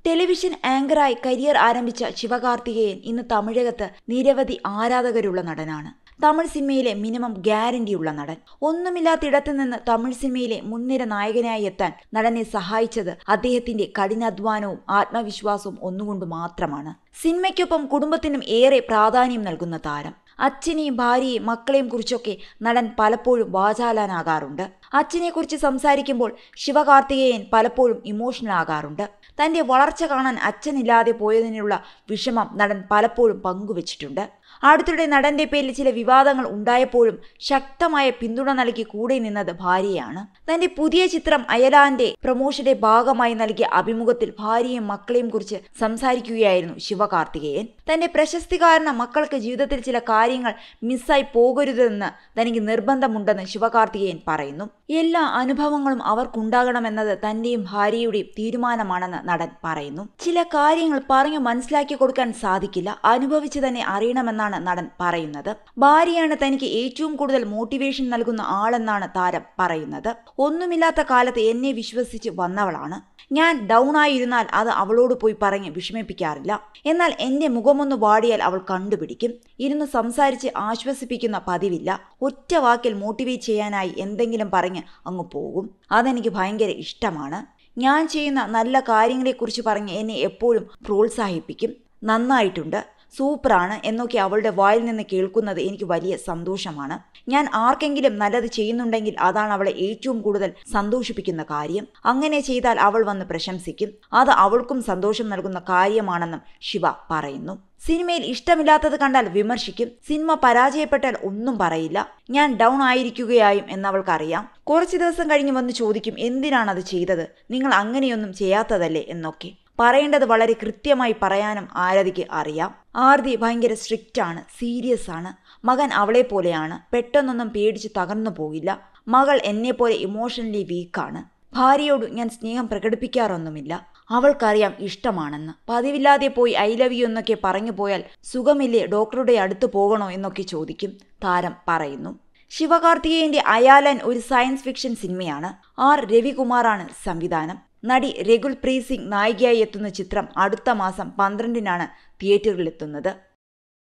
Television ആങ്കറായി career ആരംഭിച്ച ശിവകാർത്തികേയൻ ഇന്ന് തമിഴകത്ത് നിരവധി ആരാധകരുള്ള നടനാണ്. തമിഴ് സിനിമയിലെ മിനിമം ഗ്യാരണ്ടിയുള്ള നടൻ. ഒന്നുമില്ലാത്തിടത്തു നിന്ന് തമിഴ് സിനിമയിലെ മുൻനിര നായകനായി എത്താൻ നടനെ സഹായിച്ചത് അദ്ദേഹത്തിന്റെ കഠിനാധ്വാനവും ആത്മവിശ്വാസവും ഒന്നുകൊണ്ട് മാത്രമാണ്. സിനിമയ്ക്കൊപ്പം കുടുംബത്തിനും ഏറെ പ്രാധാന്യം നൽകുന്ന താരം. അച്ഛനെയും ഭാര്യയെയും മക്കളെയും കുറിച്ചൊക്കെ നടൻ പലപ്പോഴും വാചാലനാകാറുണ്ട്. അച്ഛനെക്കുറിച്ച് സംസാരിക്കുമ്പോൾ ശിവകാർത്തികേയൻ പലപ്പോഴും ഇമോഷണൽ ആകാറുണ്ട്. തന്റെ വളർച്ച കാണാൻ അച്ഛനില്ലാതെ പോയതിനുള്ള വിഷമം നടൻ പലപ്പോഴും പങ്കുവച്ചിട്ടുണ്ട്. അടുത്തിടെ നടന്റെ പേരിൽ ചില വിവാദങ്ങൾ ഉണ്ടായപ്പോഴും ശക്തമായ പിന്തുണ നൽകി കൂടെ നിന്നത് ഭാര്യയാണ്. തന്റെ പുതിയ ചിത്രം അയലാന്റെ പ്രമോഷന്റെ ഭാഗമായി നൽകിയ അഭിമുഖത്തിൽ ഭാര്യയും മക്കളെയും കുറിച്ച് സംസാരിക്കുകയായിരുന്നു ശിവകാർത്തികേയൻ. തന്റെ പ്രശസ്തി കാരണം മക്കൾക്ക് ജീവിതത്തിൽ ചില കാര്യങ്ങൾ മിസ്സായി പോകരുതെന്ന് തനിക്ക് നിർബന്ധമുണ്ടെന്ന് ശിവകാർത്തികേയൻ പറയുന്നു. എല്ലാ അനുഭവങ്ങളും അവർക്കുണ്ടാകണമെന്നത് തന്റെയും ഭാര്യയുടെയും തീരുമാനമാണെന്ന് നടൻ പറയുന്നു. ചില കാര്യങ്ങൾ പറഞ്ഞു മനസ്സിലാക്കി കൊടുക്കാൻ സാധിക്കില്ല, അനുഭവിച്ച് തന്നെ അറിയണമെന്നാണ് നടൻ പറയുന്നത്. ഭാര്യയാണ് തനിക്ക് ഏറ്റവും കൂടുതൽ മോട്ടിവേഷൻ നൽകുന്ന ആളെന്നാണ് താരം പറയുന്നത്. ഒന്നുമില്ലാത്ത കാലത്ത് എന്നെ വിശ്വസിച്ച് വന്നവളാണ്. ഞാൻ ഡൗൺ ആയിരുന്നാൽ അത് അവളോട് പോയി പറഞ്ഞ് വിഷമിപ്പിക്കാറില്ല. എന്നാൽ എന്റെ മുഖമൊന്ന് വാടിയാൽ അവൾ കണ്ടുപിടിക്കും. ഇരുന്ന് സംസാരിച്ച് ആശ്വസിപ്പിക്കുന്ന പതിവില്ല. ഒറ്റ വാക്കിൽ മോട്ടിവേറ്റ് ചെയ്യാനായി എന്തെങ്കിലും പറഞ്ഞ് അങ്ങ് പോകും. അതെനിക്ക് ഭയങ്കര ഇഷ്ടമാണ്. ഞാൻ ചെയ്യുന്ന നല്ല കാര്യങ്ങളെക്കുറിച്ച് പറഞ്ഞ് എന്നെ എപ്പോഴും പ്രോത്സാഹിപ്പിക്കും. നന്നായിട്ടുണ്ട്, സൂപ്പറാണ് എന്നൊക്കെ അവളുടെ വായിൽ നിന്ന് കേൾക്കുന്നത് എനിക്ക് വലിയ സന്തോഷമാണ്. ഞാൻ ആർക്കെങ്കിലും നല്ലത് ചെയ്യുന്നുണ്ടെങ്കിൽ അതാണ് അവളെ ഏറ്റവും കൂടുതൽ സന്തോഷിപ്പിക്കുന്ന കാര്യം. അങ്ങനെ ചെയ്താൽ അവൾ വന്ന് പ്രശംസിക്കും. അത് അവൾക്കും സന്തോഷം നൽകുന്ന കാര്യമാണെന്നും ശിവ പറയുന്നു. സിനിമയിൽ ഇഷ്ടമില്ലാത്തത് കണ്ടാൽ വിമർശിക്കും. സിനിമ പരാജയപ്പെട്ടാൽ ഒന്നും പറയില്ല. ഞാൻ ഡൗൺ ആയിരിക്കുകയായും എന്നവൾക്കറിയാം. കുറച്ചു ദിവസം കഴിഞ്ഞ് വന്ന് ചോദിക്കും, എന്തിനാണത് ചെയ്തത്, നിങ്ങൾ അങ്ങനെയൊന്നും ചെയ്യാത്തതല്ലേ എന്നൊക്കെ. പറയേണ്ടത് വളരെ കൃത്യമായി പറയാനും ആരതിക്ക് അറിയാം. ആരതി ഭയങ്കര സ്ട്രിക്റ്റ് ആണ്, സീരിയസ് ആണ്. മകൻ അവളെ പോലെയാണ്, പെട്ടെന്നൊന്നും പേടിച്ച് തകർന്നു പോകില്ല. മകൾ എന്നെപ്പോലെ ഇമോഷണലി വീക്കാണ്. ഭാര്യയോട് ഞാൻ സ്നേഹം പ്രകടിപ്പിക്കാറൊന്നുമില്ല. അവൾക്കറിയാം ഇഷ്ടമാണെന്ന്. പതിവില്ലാതെ പോയി ഐ ലവ് യു എന്നൊക്കെ പറഞ്ഞു പോയാൽ സുഖമില്ലേ, ഡോക്ടറുടെ അടുത്ത് പോകണോ എന്നൊക്കെ ചോദിക്കും. താരം പറയുന്നു. ശിവകാർത്തികേയന്റെ അയാലൻ ഒരു സയൻസ് ഫിക്ഷൻ സിനിമയാണ്. ആർ രവികുമാറാണ് സംവിധാനം. നടി രകുൽ പ്രീത് സിംഗ് നായികയായി എത്തുന്ന ചിത്രം അടുത്ത മാസം 12-നാണ് തിയേറ്ററിലെത്തുന്നത്.